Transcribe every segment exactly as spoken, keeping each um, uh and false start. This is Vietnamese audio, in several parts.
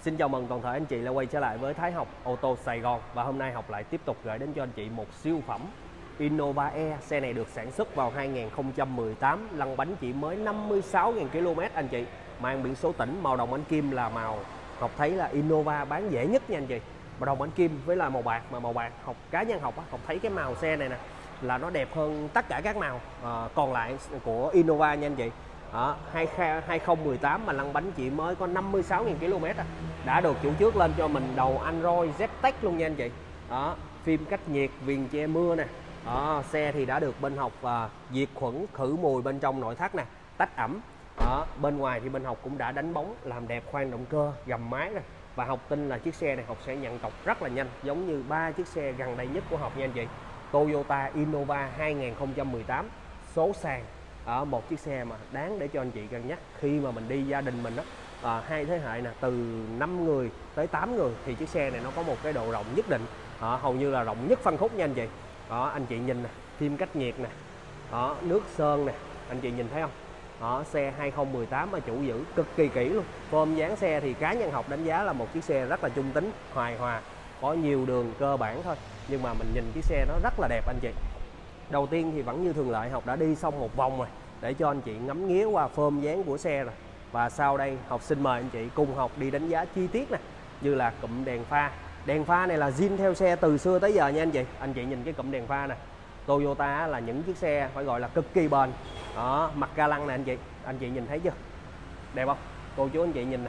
Xin chào mừng toàn thể anh chị đã quay trở lại với Thái Học ô tô Sài Gòn. Và hôm nay Học lại tiếp tục gửi đến cho anh chị một siêu phẩm Innova E. Xe này được sản xuất vào hai nghìn không trăm mười tám, lăn bánh chỉ mới năm mươi sáu nghìn ki lô mét anh chị. Mang biển số tỉnh màu đồng ánh kim là màu Học thấy là Innova bán dễ nhất nha anh chị. Màu đồng ánh kim với là màu bạc, mà màu bạc Học cá nhân Học Học thấy cái màu xe này nè là nó đẹp hơn tất cả các màu à, còn lại của Innova nha anh chị. Đó, hai không một tám mà lăn bánh chỉ mới có năm mươi sáu nghìn ki lô mét à. Đã được chủ trước lên cho mình đầu Android Z Tech luôn nha anh chị. Đó, phim cách nhiệt, viền che mưa nè. Đó, xe thì đã được bên Học à, diệt khuẩn khử mùi bên trong nội thất nè, tách ẩm. Đó, bên ngoài thì bên Học cũng đã đánh bóng làm đẹp khoang động cơ, gầm máy nè. Và Học tin là chiếc xe này Học sẽ nhận cọc rất là nhanh, giống như ba chiếc xe gần đây nhất của Học nha anh chị. Toyota Innova hai nghìn không trăm mười tám số sàn, ở một chiếc xe mà đáng để cho anh chị cân nhắc khi mà mình đi gia đình mình đó, à, hai thế hệ nè, từ năm người tới tám người thì chiếc xe này nó có một cái độ rộng nhất định, à, hầu như là rộng nhất phân khúc nha anh chị. Đó, anh chị nhìn nè, phim cách nhiệt nè, đó, nước sơn nè, anh chị nhìn thấy không? Đó, xe hai không một tám mà chủ giữ cực kỳ kỹ luôn. Form dáng xe thì cá nhân Học đánh giá là một chiếc xe rất là trung tính, hài hòa, có nhiều đường cơ bản thôi, nhưng mà mình nhìn chiếc xe nó rất là đẹp anh chị. Đầu tiên thì vẫn như thường lệ, Học đã đi xong một vòng rồi để cho anh chị ngắm nghía qua form dáng của xe rồi. Và sau đây Học xin mời anh chị cùng Học đi đánh giá chi tiết nè, như là cụm đèn pha. Đèn pha này là zin theo xe từ xưa tới giờ nha anh chị. Anh chị nhìn cái cụm đèn pha nè, Toyota là những chiếc xe phải gọi là cực kỳ bền. Đó, mặt ga lăng nè anh chị, anh chị nhìn thấy chưa? Đẹp không? Cô chú anh chị nhìn nè.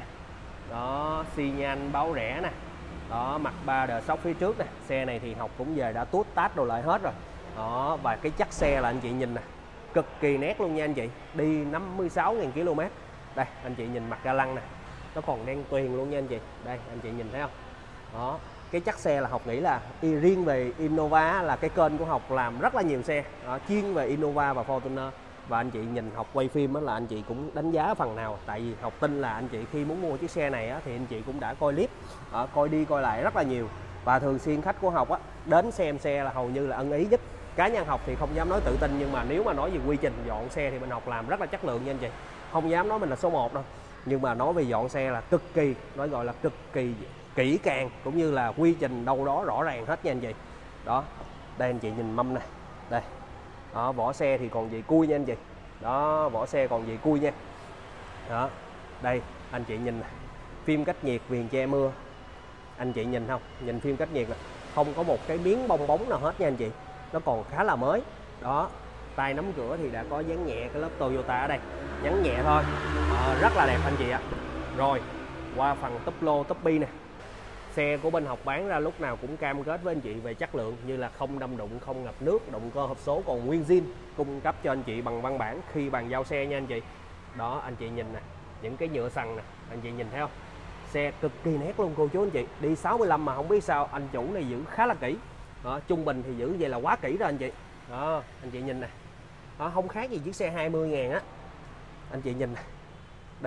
Đó, xi nhan báo rẽ nè. Đó, mặt ba đờ sóc phía trước nè. Xe này thì Học cũng về đã tuốt tát đồ lại hết rồi. Đó, và cái chắc xe là anh chị nhìn nè, cực kỳ nét luôn nha anh chị. Đi năm mươi sáu nghìn ki lô mét. Đây, anh chị nhìn mặt ga lăng nè, nó còn đen tuyền luôn nha anh chị. Đây, anh chị nhìn thấy không? Đó, cái chắc xe là Học nghĩ là riêng về Innova là cái kênh của Học làm rất là nhiều xe đó, chuyên về Innova và Fortuner. Và anh chị nhìn Học quay phim đó là anh chị cũng đánh giá phần nào. Tại vì Học tin là anh chị khi muốn mua chiếc xe này á, thì anh chị cũng đã coi clip, đó, coi đi coi lại rất là nhiều. Và thường xuyên khách của Học á, đến xem xe là hầu như là ưng ý nhất. Cá nhân Học thì không dám nói tự tin, nhưng mà nếu mà nói về quy trình dọn xe thì bên Học làm rất là chất lượng nha anh chị. Không dám nói mình là số một đâu, nhưng mà nói về dọn xe là cực kỳ, nói gọi là cực kỳ kỹ càng, cũng như là quy trình đâu đó rõ ràng hết nha anh chị. Đó, đây anh chị nhìn mâm này, đây. Đó, vỏ xe thì còn gì cui nha anh chị. Đó, vỏ xe còn gì cui nha. Đó, đây anh chị nhìn này, phim cách nhiệt, viền che mưa. Anh chị nhìn không? Nhìn phim cách nhiệt là không có một cái miếng bong bóng nào hết nha anh chị. Nó còn khá là mới. Đó, tay nắm cửa thì đã có dán nhẹ cái lớp Toyota ở đây, nhắn nhẹ thôi, à, rất là đẹp anh chị ạ. Rồi qua phần túp lô túp bi nè. Xe của bên Học bán ra lúc nào cũng cam kết với anh chị về chất lượng, như là không đâm đụng, không ngập nước, động cơ hộp số còn nguyên zin, cung cấp cho anh chị bằng văn bản khi bàn giao xe nha anh chị. Đó, anh chị nhìn nè, những cái nhựa sằn nè, anh chị nhìn thấy không? Xe cực kỳ nét luôn cô chú anh chị. Đi sáu mươi lăm mà không biết sao anh chủ này giữ khá là kỹ. Đó, trung bình thì giữ vậy là quá kỹ rồi anh chị. Đó, anh chị nhìn nè. Đó, không khác gì chiếc xe hai mươi ngàn á. Anh chị nhìn nè. Đây.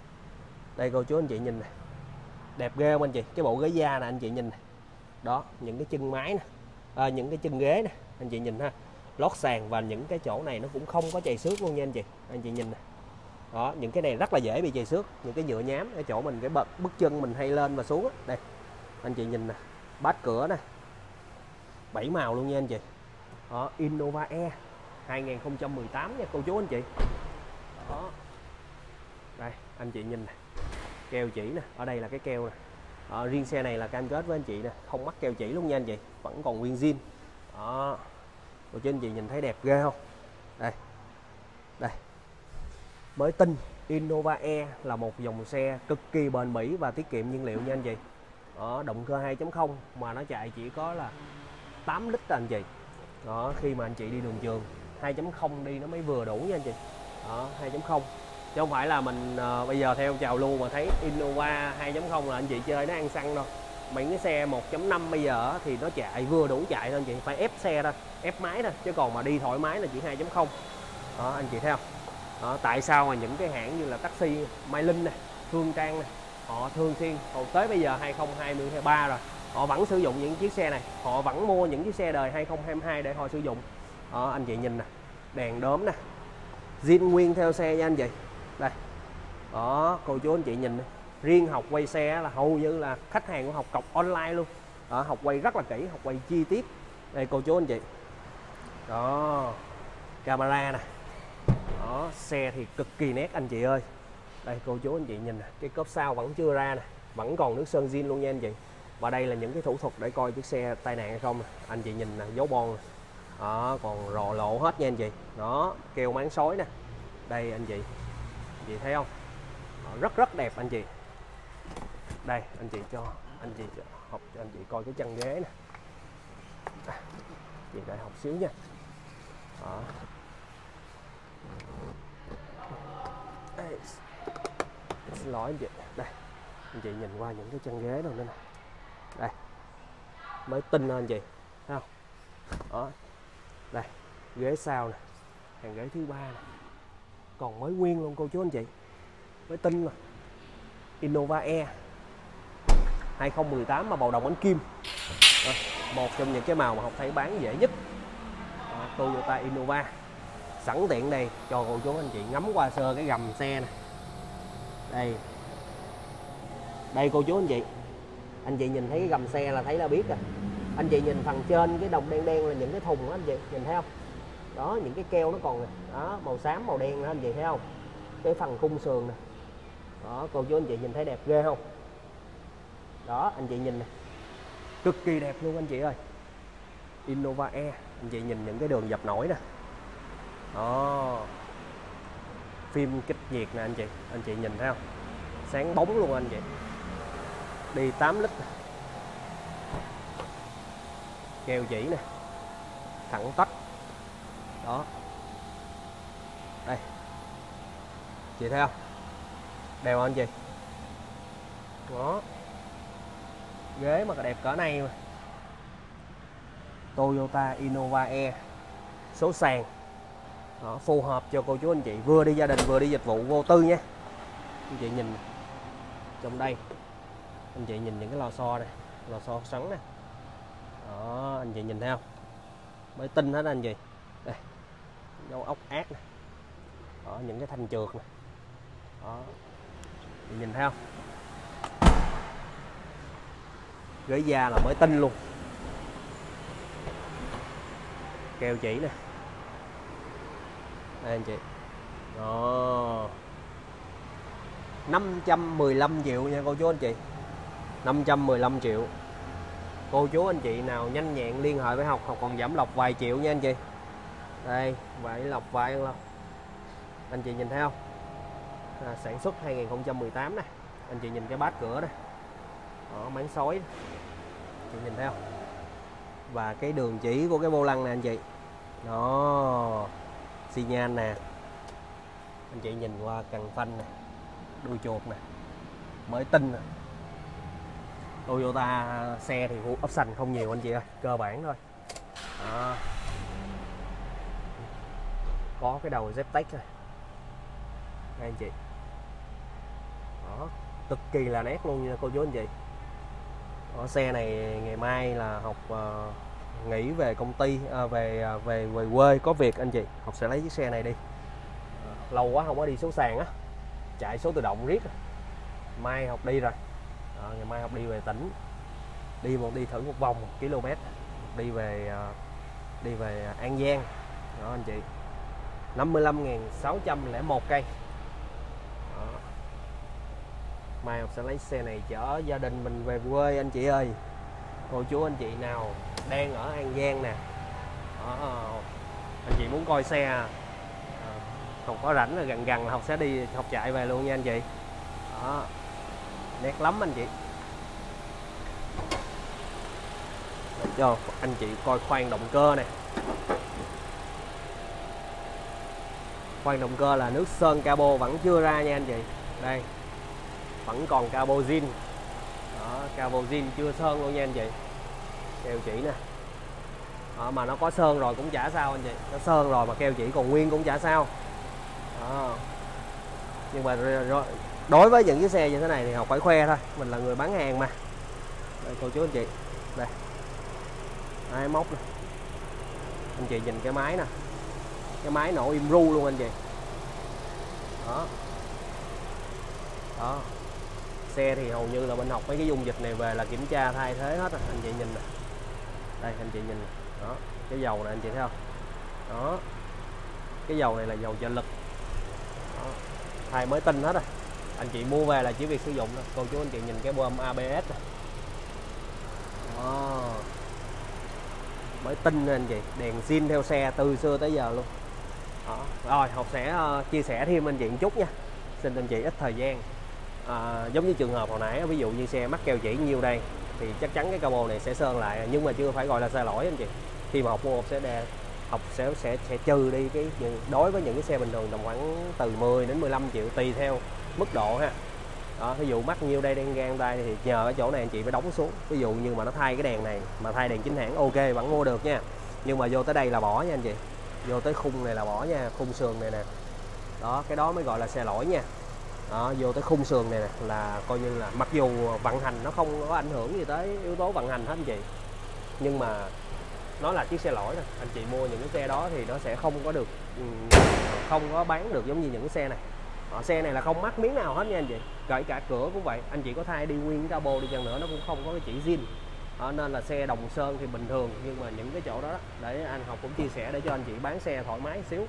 Đây cô chú anh chị nhìn nè. Đẹp ghê không anh chị? Cái bộ ghế da nè anh chị nhìn nè. Đó, những cái chân máy nè, à, những cái chân ghế nè, anh chị nhìn ha. Lót sàn và những cái chỗ này nó cũng không có chày xước luôn nha anh chị. Anh chị nhìn nè. Đó, những cái này rất là dễ bị chày xước, những cái nhựa nhám ở chỗ mình cái bậc bước chân mình hay lên và xuống á. Đây. Anh chị nhìn nè, bát cửa nè. bảy màu luôn nha anh chị. Đó, Innova E hai nghìn không trăm mười tám nha cô chú anh chị. Đó. Đây, anh chị nhìn nè. Keo chỉ nè, ở đây là cái keo nè. Đó, riêng xe này là cam kết với anh chị nè, không mắc keo chỉ luôn nha anh chị, vẫn còn nguyên zin. Đó. Cô chú anh chị nhìn thấy đẹp ghê không? Đây. Đây. Mới tinh, Innova E là một dòng xe cực kỳ bền bỉ và tiết kiệm nhiên liệu nha anh chị. Đó, động cơ hai chấm không mà nó chạy chỉ có là tám lít anh chị. Đó, khi mà anh chị đi đường trường hai chấm không đi nó mới vừa đủ nha anh chị. Đó, hai chấm không chứ không phải là mình uh, bây giờ theo trào lưu mà thấy Innova hai chấm không là anh chị chơi nó ăn xăng đâu. Mấy cái xe một chấm năm bây giờ thì nó chạy vừa đủ chạy thôi anh chị, phải ép xe thôi, ép máy thôi, chứ còn mà đi thoải mái là chỉ hai chấm không. Đó, anh chị thấy không? Đó, tại sao mà những cái hãng như là taxi Mai Linh nè, Phương Trang nè, họ thường xuyên còn tới bây giờ hai không hai ba rồi, họ vẫn sử dụng những chiếc xe này, họ vẫn mua những chiếc xe đời hai không hai hai để họ sử dụng. Đó, anh chị nhìn nè, đèn đốm nè, zin nguyên theo xe nha anh chị. Đây. Đó, cô chú anh chị nhìn nè, Riêng học quay xe là hầu như là khách hàng của Học cọc online luôn. Đó, Học quay rất là kỹ, Học quay chi tiết. Đây cô chú anh chị. Đó, camera nè. Đó, xe thì cực kỳ nét anh chị ơi. Đây cô chú anh chị nhìn nè, cái cốp sau vẫn chưa ra nè, vẫn còn nước sơn zin luôn nha anh chị. Và đây là những cái thủ thuật để coi chiếc xe tai nạn hay không. Anh chị nhìn nè, dấu bon nè. Đó, còn rò lộ hết nha anh chị. Đó, keo máng sói nè. Đây anh chị, anh chị thấy không? Đó, rất rất đẹp anh chị. Đây anh chị cho anh chị học cho anh chị coi cái chân ghế nè. À, chị đợi học xíu nha. Đó. Đây. Xin lỗi anh chị. Đây, anh chị nhìn qua những cái chân ghế rồi nữa nè. Đây, mới tinh anh chị, thấy không? Đó, đây, ghế sau nè, hàng ghế thứ ba nè, còn mới nguyên luôn cô chú anh chị, mới tinh mà. Innova E hai không một tám mà màu đồng ánh kim. Đó, một trong những cái màu mà Học thấy bán dễ nhất. Đó, Toyota Innova. Sẵn tiện đây cho cô chú anh chị ngắm qua sơ cái gầm xe nè. Đây, đây cô chú anh chị, anh chị nhìn thấy cái gầm xe là thấy là biết rồi. Anh chị nhìn phần trên cái đồng đen đen là những cái thùng đó anh chị, nhìn thấy không? Đó, những cái keo nó còn nè, đó, màu xám màu đen đó anh chị thấy không? Cái phần khung sườn nè. Đó, cô chú anh chị nhìn thấy đẹp ghê không? Đó, anh chị nhìn nè, cực kỳ đẹp luôn anh chị ơi. Innova E, anh chị nhìn những cái đường dập nổi nè. Đó, phim kích nhiệt nè anh chị, anh chị nhìn thấy không? Sáng bóng luôn anh chị. Đi tám lít nè. Keo chỉ nè, thẳng tắp. Đó, đây, chị thấy không? Đẹp không anh chị? Đó, ghế mà đẹp cỡ này mà. Toyota Innova E số sàn. Đó, phù hợp cho cô chú anh chị vừa đi gia đình vừa đi dịch vụ vô tư nha. Anh chị nhìn trong đây, anh chị nhìn những cái lò xo này, lò xo sắn nè. Đó, anh chị nhìn thấy không? Mới tinh hết anh chị. Đây, dấu ốc ác nè. Đó, những cái thanh trượt nè. Đó, chị nhìn thấy không? Ghế da là mới tinh luôn. Keo chỉ nè. Đây anh chị. Đó, năm trăm mười lăm triệu nha cô chú anh chị. năm trăm mười lăm triệu. Cô chú anh chị nào nhanh nhẹn liên hệ với Học, Học còn giảm lọc vài triệu nha anh chị. Đây, vậy lọc vài ăn lọc. Anh chị nhìn thấy không? À, sản xuất hai không một tám nè. Anh chị nhìn cái bát cửa đây. Đó, máng sói. Chị nhìn thấy không? Và cái đường chỉ của cái vô lăng nè anh chị. Đó, xi nhan nè. Anh chị nhìn qua cần phanh nè, đuôi chuột nè, mới tinh nè. Toyota xe thì option không nhiều anh chị ơi, cơ bản thôi. Đó, có cái đầu Ztech này. Đây anh chị. Đó, cực kỳ là nét luôn nha cô chú anh chị. Đó, xe này ngày mai là Học uh, nghỉ về công ty, uh, về uh, về về quê có việc anh chị. Học sẽ lấy chiếc xe này đi. Uh, lâu quá không có đi số sàn á, chạy số tự động riết. Mai Học đi rồi. Đó, ngày mai Học đi về tỉnh, đi một đi thử một vòng một km, đi về uh, đi về An Giang. Đó anh chị, năm mươi lăm nghìn sáu trăm lẻ một cây. Đó. Mai Học sẽ lấy xe này chở gia đình mình về quê anh chị ơi. Cô chú anh chị nào đang ở An Giang nè, đó, anh chị muốn coi xe, à, không có rảnh là gần gần là Học sẽ đi Học chạy về luôn nha anh chị. Đó, nét lắm anh chị. Để cho anh chị coi khoang động cơ này. Khoang động cơ là nước sơn cabo vẫn chưa ra nha anh chị. Đây, vẫn còn cabo zin. Đó, cabo zin chưa sơn luôn nha anh chị. Keo chỉ nè. Đó, mà nó có sơn rồi cũng chả sao anh chị. Nó sơn rồi mà keo chỉ còn nguyên cũng chả sao. Đó. Nhưng mà đối với những cái xe như thế này thì Học phải khoe thôi, mình là người bán hàng mà. Đây cô chú anh chị, đây máy móc này. Anh chị nhìn cái máy nè, cái máy nổ im ru luôn anh chị. Đó, đó, Xe thì hầu như là bên học mấy cái dung dịch này về là kiểm tra thay thế hết rồi, anh chị nhìn nè. Đây anh chị nhìn nè. Đó, cái dầu này anh chị thấy không? Đó. Cái dầu này là dầu trợ lực. Đó. Thay mới tinh hết rồi. Anh chị mua về là chỉ việc sử dụng thôi. Cô chú anh chị nhìn cái bơm a bê ét này. Đó. Mới tinh nè anh chị, đèn zin theo xe từ xưa tới giờ luôn. Đó. Rồi học sẽ uh, chia sẻ thêm anh chị một chút nha, xin anh chị ít thời gian. À, giống như trường hợp hồi nãy, ví dụ như xe mắc keo chỉ nhiêu đây thì chắc chắn cái cabo này sẽ sơn lại, nhưng mà chưa phải gọi là sai lỗi anh chị. Khi mà học mua học sẽ đe, học sẽ sẽ sẽ trừ đi cái đối với những cái xe bình thường tầm khoảng từ mười đến mười lăm triệu tùy theo mức độ ha. Đó, ví dụ mắc nhiêu đây đen gan tay thì nhờ cái chỗ này anh chị phải đóng xuống. Ví dụ như mà nó thay cái đèn này mà thay đèn chính hãng ok vẫn mua được nha, nhưng mà vô tới đây là bỏ nha anh chị, vô tới khung này là bỏ nha, khung sườn này nè. Đó, cái đó mới gọi là xe lỗi nha. Đó, vô tới khung sườn này nè là coi như là mặc dù vận hành nó không có ảnh hưởng gì tới yếu tố vận hành hết anh chị, nhưng mà nó là chiếc xe lỗi thôi. Anh chị mua những cái xe đó thì nó sẽ không có được, không có bán được giống như những cái xe này. Đó, xe này là không mắc miếng nào hết nha anh chị, kể cả cửa cũng vậy. Anh chị có thay đi nguyên cái cabo đi chăng nữa nó cũng không có cái chỉ zin. Đó, nên là xe đồng sơn thì bình thường, nhưng mà những cái chỗ đó, đó để anh Học cũng chia sẻ để cho anh chị bán xe thoải mái xíu.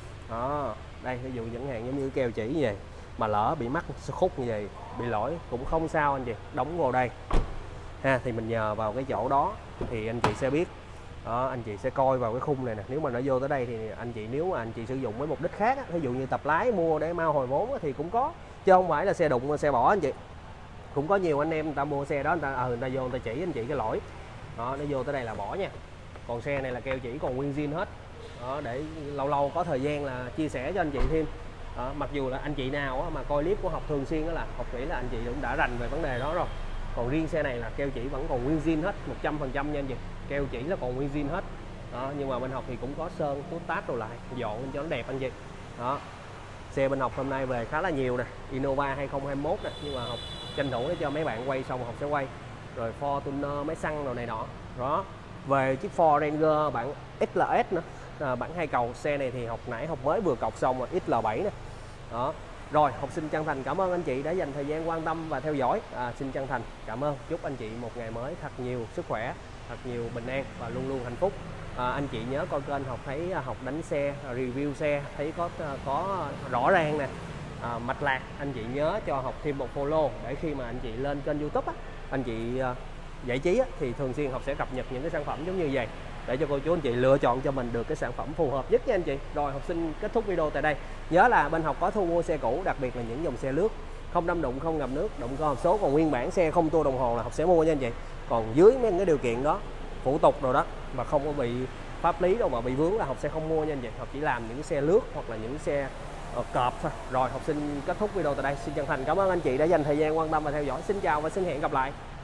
Đó, đây ví dụ những hàng giống như keo chỉ như vậy mà lỡ bị mắc khúc như vậy, bị lỗi cũng không sao anh chị, đóng vào đây ha, thì mình nhờ vào cái chỗ đó thì anh chị sẽ biết. Đó, anh chị sẽ coi vào cái khung này nè, nếu mà nó vô tới đây thì anh chị, nếu mà anh chị sử dụng với mục đích khác, ví dụ như tập lái mua để mau hồi vốn thì cũng có, chứ không phải là xe đụng xe bỏ anh chị. Cũng có nhiều anh em người ta mua xe đó, người ta ờ người ta vô người ta chỉ anh chị cái lỗi đó, nó vô tới đây là bỏ nha. Còn xe này là keo chỉ còn nguyên zin hết. Đó, để lâu lâu có thời gian là chia sẻ cho anh chị thêm. Đó, mặc dù là anh chị nào mà coi clip của Học thường xuyên đó là Học nghĩ là anh chị cũng đã rành về vấn đề đó rồi. Còn riêng xe này là keo chỉ vẫn còn nguyên zin hết một trăm phần trăm nha anh chị, keo chỉ là còn nguyên zin hết. Đó, nhưng mà bên Học thì cũng có sơn phút tát rồi lại dọn lên cho nó đẹp anh chị. Đó, xe bên Học hôm nay về khá là nhiều nè, Innova hai không hai mốt nè, nhưng mà Học tranh thủ để cho mấy bạn quay xong Học sẽ quay. Rồi Fortuner máy xăng rồi này nọ. Đó, về chiếc Ford Ranger bản ích lờ ét nữa, à, bản hai cầu. Xe này thì Học nãy Học mới vừa cọc xong rồi, ích lờ bảy nè. Đó. Rồi, Học xin chân thành cảm ơn anh chị đã dành thời gian quan tâm và theo dõi. À, xin chân thành cảm ơn. Chúc anh chị một ngày mới thật nhiều sức khỏe, thật nhiều bình an và luôn luôn hạnh phúc. À, anh chị nhớ coi kênh Học, thấy Học đánh xe, review xe, thấy có có rõ ràng nè, à, mạch lạc, anh chị nhớ cho Học thêm một follow để khi mà anh chị lên kênh YouTube á, anh chị à, giải trí á, thì thường xuyên Học sẽ cập nhật những cái sản phẩm giống như vậy để cho cô chú anh chị lựa chọn cho mình được cái sản phẩm phù hợp nhất nha anh chị. Rồi, Học xin kết thúc video tại đây. Nhớ là bên Học có thu mua xe cũ, đặc biệt là những dòng xe lướt, không đâm đụng, không ngập nước, động cơ hộp số còn nguyên bản, xe không tua đồng hồ là Học sẽ mua nha anh chị. Còn dưới mấy cái điều kiện đó, thủ tục rồi đó mà không có bị pháp lý đâu mà bị vướng là Học sẽ không mua nha anh chị. Học chỉ làm những xe lướt hoặc là những xe uh, cọp thôi. Rồi, Học xin kết thúc video tại đây. Xin chân thành cảm ơn anh chị đã dành thời gian quan tâm và theo dõi. Xin chào và xin hẹn gặp lại.